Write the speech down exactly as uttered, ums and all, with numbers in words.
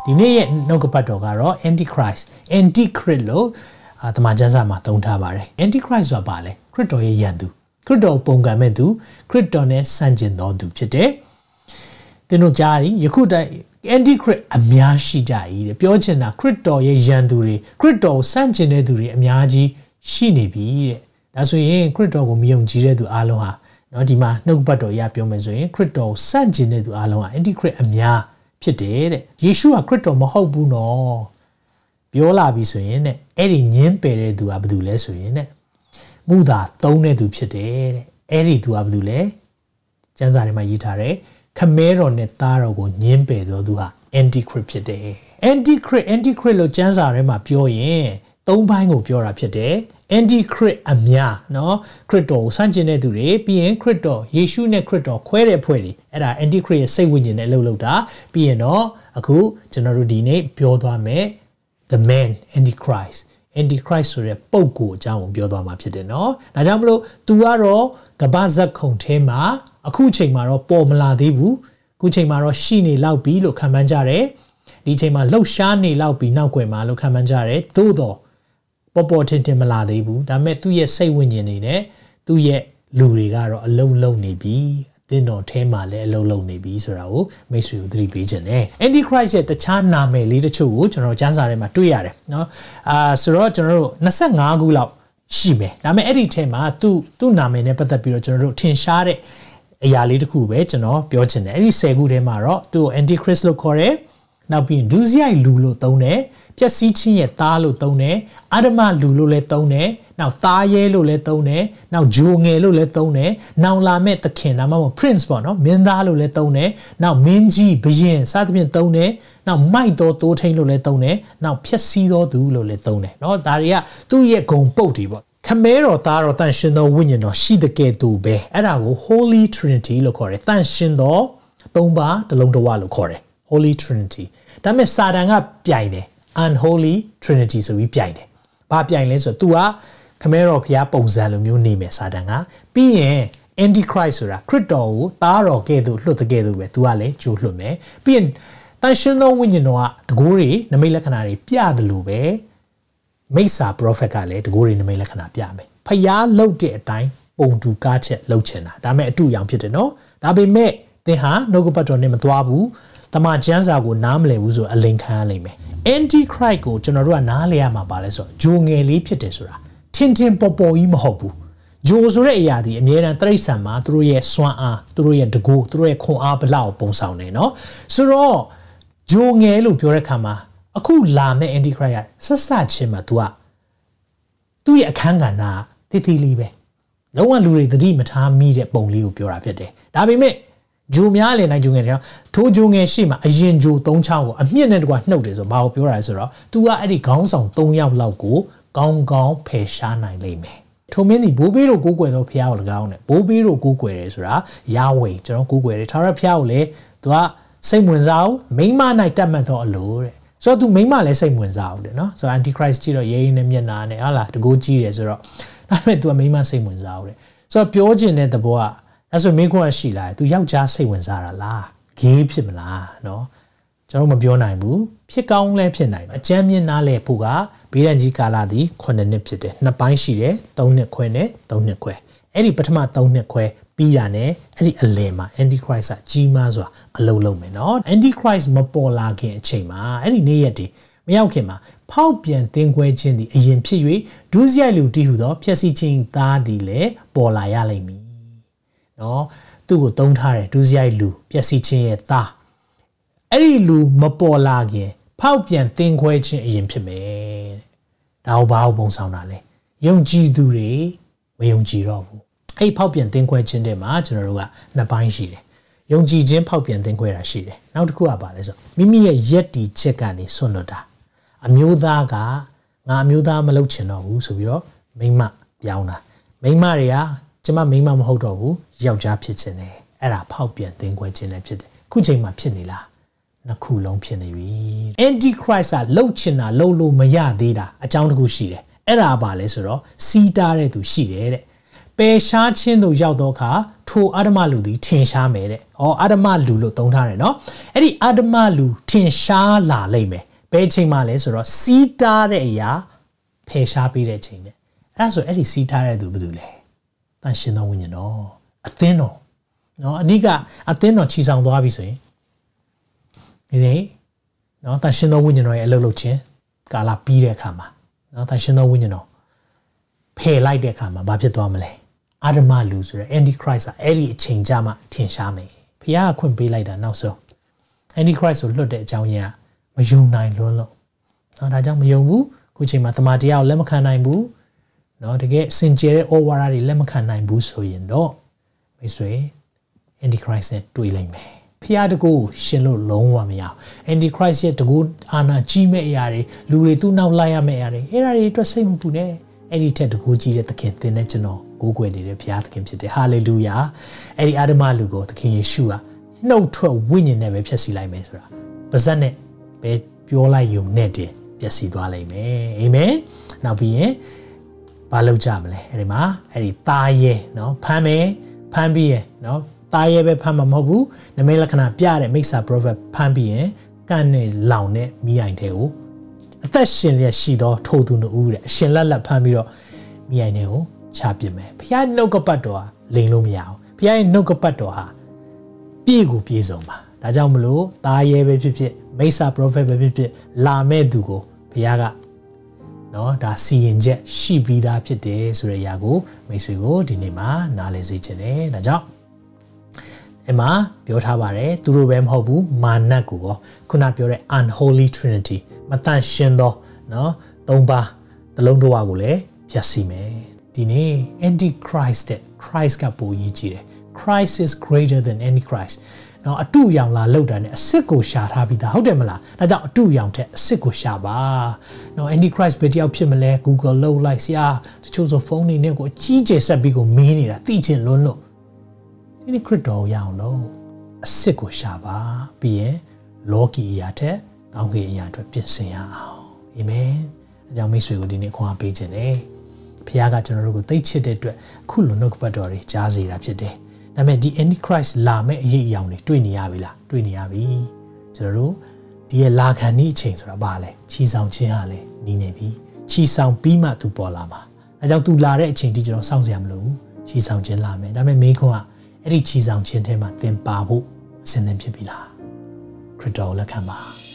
ဒီနေ့ရဲ့နှုတ်ကပတ်တော်ကတော့ Antichrist Antichrist လို့အာတမန်ကျမ်းစာမှာသုံးထားပါတယ် Antichrist ဆိုတာဘာလဲခရစ်တော်ရဲ့ယံသူခရစ်တော်ပုံကံမဲ့သူခရစ်တော်နဲ့ဆန့်ကျင်တော်သူဖြစ်တယ်သင်တို့ကြားရင်ယခုတိုင် Antichrist အများရှိကြ၏တဲ့ပြောချင်တာခရစ်တော်ရဲ့ယံသူတွေခရစ်တော်ဆန့်ကျင်တဲ့သူတွေအများကြီးရှိနေပြီတဲ့ဒါဆိုရင်ခရစ်တော်ကိုမယုံကြည်တဲ့သူအားလုံးဟာเนาะဒီမှာနှုတ်ပတ်တော်ရပြောမယ်ဆိုရင်ခရစ်တော်ဆန့်ကျင်တဲ့သူအားလုံးဟာ Antichrist အများဖြစ်တယ်တဲ့ယေရှုကခရစ်တော်မဟုတ်ဘူးနော်ပြောလာပြီဆိုရင်တဲ့အဲ့ဒီညင်းပယ်တဲ့သူကဘာတူလဲဆိုရင်တဲ့မူတာသုံးတဲ့သူဖြစ်တယ်တဲ့အဲ့ဒီသူကဘာတူလဲကျမ်းစာထဲမှာရေးထားတယ်ခမဲတော်နဲ့သားတော်ကိုညင်းပယ်တော်သူဟာ Antichrist ဖြစ်တယ် Antichrist Antichrist လို့ကျမ်းစာထဲမှာပြောရင်သုံးပိုင်းကိုပြောတာဖြစ်တယ် Antichrist အများเนาะခရစ်တော်ကိုဆန့်ကျင်တဲ့သူတွေပြီးရင်ခရစ်တော်ယေရှုနဲ့ခရစ်တော်ခွဲတဲ့ဖွဲ့တွေအဲ့ဒါ Antichrist ရဲ့စိတ်ဝိညာဉ်နဲ့အလုပ်လုပ်တာပြီးရင်တော့အခုကျွန်တော်တို့ဒီနေ့ပြောသွားမယ် the man Antichrist Antichrist ဆိုတဲ့ပုဂ္ဂိုလ်အကြောင်းကိုပြောသွားမှာဖြစ်တယ်เนาะဒါကြောင့်မလို့ तू ကတော့ကမ္ဘာဇက်ခုံထဲမှာအခုချိန်မှာတော့ပေါ်မလာသေးဘူးအခုချိန်မှာတော့ရှိနေလောက်ပြီလို့ခံမှန်းကြတယ်ဒီချိန်မှာလှုပ်ရှားနေလောက်ပြီနောက်ွယ်မှာလို့ခံမှန်းကြတယ်သို့တော့ပေါ်ပေါ်ထင်ထင်မလာသေးဘူးဒါပေမဲ့သူ့ရဲ့စိတ်ဝိညာဉ်တွေနဲ့သူ့ရဲ့လူတွေကတော့အလုံးလုံးနေပြီအသင်းတော်ထဲမှာလည်းအလုံးလုံးနေပြီဆိုတာကိုမိတ်ဆွေကိုသတိပေးခြင်းနဲ့ Antichrist ရဲ့တခြားနာမည်လေးတချို့ကိုကျွန်တော်ကျမ်းစာထဲမှာတွေ့ရတယ်เนาะအာဆိုတော့ကျွန်တော်တို့twenty-fiveခုလောက်ရှိမယ်ဒါပေမဲ့အဲ့ဒီထဲမှာသူ့သူ့နာမည်နဲ့ပတ်သက်ပြီးတော့ကျွန်တော်တို့ထင်ရှားတဲ့အရာလေးတစ်ခုပဲကျွန်တော်ပြောချင်တယ်အဲ့ဒီtenခုထဲမှာတော့သူ့ Antichrist လို့ခေါ်တယ်နောက်ပြီးဒုစရိုက်လူလို့သုံးတယ်ပျက်စီးခြင်းရဲ့သားလို့သုံးတယ်အာဓမလူလို့လည်းသုံးတယ်နောက်သားရဲလို့လည်းသုံးတယ်နောက်ဂျိုငယ်လို့လည်းသုံးတယ်နောင်လာမဲ့သခင်ဒါမှမဟုတ် prince ပေါ့နော်မင်းသားလို့လည်းသုံးတယ်နောက်မင်းကြီးဘုရင်စသဖြင့်သုံးတယ်နောက်မိုက်တော်တိုးထိန်လို့လည်းသုံးတယ်နောက်ဖျက်ဆီးတော်သူလို့လည်းသုံးတယ်เนาะဒါတွေကသူ့ရဲ့ဂုံပုတ်တွေပေါ့ခမဲတော်သားတော်တန်ရှင်တော်ဝိညာဉ်တော်ရှိတဲ့ကဲ့သို့ပဲအဲ့ဒါကို Holy Trinity လို့ခေါ်တယ်တန်ရှင်တော်သုံးပါးတစ်လုံးတစ်ဝလို့ခေါ်တယ် Holy Trinity ဒါပေမဲ့စာတန်ကပြိုင်တယ် Unholy Trinity ဆိုပြီးပြိုင်တယ်ဘာပြိုင်လဲဆိုတော့ तू ကခမဲတော်ဘုရားပုံစံလိုမျိုးနေမယ်စာတန်ကပြီးရင် Antichrist ဆိုတာခရစ်တော်ကိုသားတော်ကဲ့သို့လွှတ်တဲ့ကဲ့သို့ပဲ तू ကလည်းကြိုးလွှတ်မယ်ပြီးရင်တန်ရှင်သောဝိညာဉ်တော်ကတကိုးတွေနမိတ်လက္ခဏာတွေပြတယ်လို့ပဲမိစ္ဆာ prophet ကလည်းတကိုးတွေနမိတ်လက္ခဏာပြမယ်ဖျားလှုပ်တဲ့အတိုင်းပုံတူကားချက်လှုပ်ချင်တာဒါပေမဲ့အတူရောင်ဖြစ်တယ်နော်ဒါပေမဲ့သင်ဟာနှုတ်ကပတ်တော်နဲ့မသွားဘူးတမန်ကျမ်းစာကိုနားမလည်ဘူးဆိုအလိန်ခံရလိမ့်မယ် Antichrist ကိုကျွန်တော်တို့ကနားလည်ရမှာပါလဲဆိုတော့ဂျိုငယ်လေးဖြစ်တယ်ဆိုတာထင်ထင်ပေါ်ပေါ်ကြီးမဟုတ်ဘူးဂျိုဆိုတဲ့အရာဒီအမြဲတမ်းတရိษံမှာသူတို့ရဲ့စွမ်းအားသူတို့ရဲ့တကူသူတို့ရဲ့ခွန်အားဘလောက်ပုံဆောင်နေနော်ဆိုတော့ဂျိုငယ်လို့ပြောတဲ့အခါမှာအခုလာမဲ့ Antichrist ကဆက်စချင်းမှာ तू ကသူ့ရဲ့အခန်းကဏ္ဍတိတိလေးပဲလုံးဝလူတွေသတိမထားမိတဲ့ပုံလေးကိုပြောတာဖြစ်တယ်ဒါပေမဲ့ဂျိုများလည်းနိုင်ဂျိုငယ်တွေထိုးဂျိုငယ်ရှိမှအရင်ဂျိုသုံးချောင်းကိုအမြင့်နဲ့တကွာနှုတ်တယ်ဆိုဘာကိုပြောတာလဲဆိုတော့ तू ကအဲ့ဒီခေါင်းဆောင်threeယောက်လောက်ကိုကောင်းကောင်းဖယ်ရှားနိုင်လိမ့်မယ်ထိုမင်းဒီဘိုးဘေးတို့ကိုးကွယ်သောဖျားကို၎င်းနဲ့ဘိုးဘေးတို့ကိုးကွယ်တယ်ဆိုတာယာဝေကျွန်တော်ကိုးကွယ်တယ်ထာဝရဖျားကိုလည်း तू ကစိတ်ဝင်စားအောင်မိမ၌တတ်မှတ်သောအလိုတဲ့ဆိုတော့ तू မိမလည်းစိတ်ဝင်စားအောင်တဲ့နော်ဆိုတော့ Antichrist ကြည့်တော့ရဲရဲနဲ့မျက်နှာနဲ့ဟာလားတကိုးကြီးတယ်ဆိုတော့ဒါပေမဲ့ तू ကမိမစိတ်ဝင်စားအောင်တဲ့ဆိုတော့ပြောချင်တဲ့သဘောကအဲ့ဆိုမင်းခွန်းရှိလာတယ် तू ယောက်ျားစိတ်ဝင်စားတာလားဂေးဖြစ်မလားနော်ကျွန်တော်မပြောနိုင်ဘူးဖြစ်ကောင်းလဲဖြစ်နိုင်တယ်အကျမ်းမြင့်နားလဲဖို့ကဘေးရန်ကြီးကာလသည်nineနှစ်ဖြစ်တယ်နှစ်ပိုင်းရှိတယ်threeနှစ်ခွဲနဲ့threeနှစ်ခွဲအဲ့ဒီပထမthreeနှစ်ခွဲပြီးတာနဲ့အဲ့ဒီအလယ်မှာ Antichrist ကကြီးမားစွာအလုံးလုံးမယ်နော် Antichrist မပေါ်လာခင်အချိန်မှာအဲ့ဒီနေ့ရက်တွေမရောက်ခင်မှာဖောက်ပြန်တင်ခွဲခြင်းသည်အရင်ဖြစ်၍ဒုစရိုက်လူတည်ဟူသောဖျက်ဆီးခြင်းသားသည်လည်းပေါ်လာရလိမ့်မည်နော်သူ့ကိုသုံးထားတယ်ဒုစရိုက်လူပျက်စီးခြင်းရဲ့သားအဲ့ဒီလူမပေါ်လာခင်ဖောက်ပြန်သင်ခွဲခြင်းအရင်ဖြစ်မယ်တဲ့ဒါဘာကိုပုံဆောင်တာလဲယုံကြည်သူတွေမယုံကြည်တော့ဘူးအဲ့ဖောက်ပြန်သင်ခွဲခြင်းတဲ့မှာကျွန်တော်တို့ကနှစ်ပိုင်းရှိတယ်ယုံကြည်ခြင်းဖောက်ပြန်သင်ခွဲတာရှိတယ်နောက်တစ်ခုကဘာလဲဆိုမိမိရဲ့ယက်တီချက်ကနေဆွန့်လွတ်တာအမျိုးသားကငါအမျိုးသားမလုပ်ချင်တော့ဘူးဆိုပြီးတော့မိန်းမပြောင်းတာမိန်းမတွေကကျမမိန်းမမဟုတ်တော့ဘူးယောက်ျားဖြစ်ခြင်းတယ်အဲ့ဒါဖောက်ပြန်သင်ခွဲခြင်းလည်းဖြစ်တယ်ခုချိန်မှာဖြစ်နေလားနှစ်ခုလုံးဖြစ်နေပြီ Antichrist ကလှုပ်ချင်တာလှုပ်လို့မရသေးတာအကြောင်းတစ်ခုရှိတယ်အဲ့ဒါပါလဲဆိုတော့စီးတားတဲ့သူရှိတယ်တဲ့ပေရှားချင်းတို့ရောက်တော့ခါထိုအာဓမလူသည်ထင်ရှားမယ်တဲ့။ဩအာဓမလူလို့သုံးထားတယ်နော်။အဲ့ဒီအာဓမလူထင်ရှားလာလိမ့်မယ်။ဘယ်ချိန်မှလဲဆိုတော့စီးတားတဲ့အရာဖယ်ရှားပေးတဲ့ချိန်နဲ့အဲ့ဒါဆိုအဲ့ဒီစီးထားတဲ့သူဘယ်သူလဲ။တန်ရှင်သောဝိညာဉ်တော်အသင်းတော်နော်အဓိကအသင်းတော်ချီဆောင်သွားပြီဆိုရင်ဒီနေ့နော်တန်ရှင်သောဝိညာဉ်တော်ရဲ့အလုပ်လုပ်ခြင်းကာလပြီးတဲ့အခါမှာနော်တန်ရှင်သောဝိညာဉ်တော်ဖယ်လိုက်တဲ့အခါမှာဘာဖြစ်သွားမလဲအာဓမလူဆိုတဲ့ Antichrist ကအဲ့ဒီအချိန်ကြမှာထင်ရှားမယ်ဖခင်ကခွင့်ပေးလိုက်တာနောက်ဆုံး Antichrist ကိုလွတ်တဲ့အကြောင်းရင်းကမယုံနိုင်လွန်းလို့နော်ဒါကြောင့်မယုံဘူးခုချိန်မှာတမန်တရားကိုလက်မခံနိုင်ဘူးနော်တကယ်စင်ကြယ်တဲ့ over တွေလက်မခံနိုင်ဘူးဆိုရင်တော့မိတ်ဆွေ Antichrist နဲ့တွေ့လိမ့်မယ်ဖခင်တကူရှင်လို့လုံးဝမရအောင် Antichrist ရဲ့တကူအာဏာကြီးမဲ့အရာတွေလူတွေသူ့နောက်လိုက်ရမယ့်အရာတွေအဲ့ဒါတွေအတွက်စိတ်မပူနဲ့အဲ့ဒီထက်တကူကြီးတဲ့သခင်သင်တဲ့ကျွန်တော်ကိုးကွယ်နေတဲ့ဘုရားသခင်ဖြစ်တယ်ဟာလေလုယာအဲ့ဒီအာဓမလူကိုသခင်ယေရှုကနှုတ်ထွက်ဝိညာဉ်နဲ့ပဲဖျက်ဆီးလိုက်မယ်ဆိုတာပါဇက်နဲ့ပဲပြောလိုက်ယုံနဲ့တည်းပျက်စီးသွားလိမ့်မယ်အာမင်နောက်ပြီးရင်ဘာလုပ်ကြမလဲအဲ့ဒီမှာအဲ့ဒီသားရဲเนาะဖမ်းမယ်ဖမ်းပြီးရင်เนาะသားရဲပဲဖမ်းမှာမဟုတ်ဘူးနမိတ်လက္ခဏာပြတဲ့မိစ္ဆာ prophet ဖမ်းပြီးရင်ကန့်နဲ့လောင်နဲ့မိအိုင်တဲ့ကိုအသက်ရှင်လျက်ရှိသောထိုသူနှုတ်တဲ့အရှင်လက်လက်ဖမ်းပြီးတော့မိအိုင်တဲ့ကိုချပစ်မယ်ဘုရားနှုတ်ကပတ်တော်ဟာလိန်လို့မရအောင်ဘုရားရဲ့နှုတ်ကပတ်တော်ဟာပြည့်ကိုပြည့်စုံပါဒါကြောင့်မလို့သားရဲပဲဖြစ်ဖြစ်မိစ္ဆာ prophet ပဲဖြစ်ဖြစ်လာမဲ့သူကိုဘုရားကနော်ဒါစီရင်ချက်ရှိပြီးသားဖြစ်တယ်ဆိုတဲ့အရာကိုမိတ်ဆွေကိုဒီနေ့မှာနားလည်စေချင်တယ်ဒါကြောင့်အမှပြောထားပါတယ်သူတို့ပဲမဟုတ်ဘူးမာနတ်ကိုရောခုနပြောတဲ့ unholy trinity မတန်ရှင်းသောနော်သုံးပါးတလုံးတစ်ဝါကိုလည်းဖျက်ဆီးမယ်ဒီနေ့ Antichrist တဲ့ Christ ကပိုရည်ကြည်တယ် Christ is greater than Antichrist နော်အတူရောင်လာလောက်တာနဲ့အစစ်ကိုရှာထားပြီးသားဟုတ်တယ်မလားဒါကြောင့်အတူရောင်ထက်အစစ်ကိုရှာပါနော် Antichrist ဘယ်တယောက်ဖြစ်မလဲ Google လုပ်လိုက်စရာတချို့ဆိုဖုန်းတွေနဲ့ကိုအကြီးကျယ်ဆက်ပြီးကိုမင်းနေတာသိချင်လွန်းလို့ဒီနေ့ခရစ်တော်ရအောင်လို့အစစ်ကိုရှာပါပြီးရင်လောကီအရာထက်ကောင်းကင်အရာအတွက်ပြင်ဆင်ရအောင်အာမင်အကြောင်းမိတ်ဆွေကိုဒီနေ့ခွန်အားပေးခြင်းတယ်ဖခင်ကကျွန်တော်တို့ကိုသိချစ်တဲ့အတွက်ခုလိုနှုတ်ကပတ်တော်တွေကြားစေတာဖြစ်တယ်ဒါပေမဲ့ဒီ Antichrist လာမဲ့အရေးအယောင်တွေတွေ့နေရပြီလားတွေ့နေရပြီကျွန်တော်တို့ဒီရဲ့လာခံဤအချိန်ဆိုတာဘာလဲချီဆောင်ခြင်းဟာလဲနီးနေပြီချီဆောင်ပြီးမှသူပေါ်လာမှာအဲကြောင့်သူလာတဲ့အချိန်ဒီကျွန်တော်စောင့်စရာမလိုဘူးချီဆောင်ခြင်းလာမယ်ဒါပေမဲ့မိခွန်းကအဲ့ဒီချီဆောင်ခြင်းထဲမှာသင်ပါဖို့အစဉ်သင်ဖြစ်ပြီလားခရစ်တော်လက်ခံပါ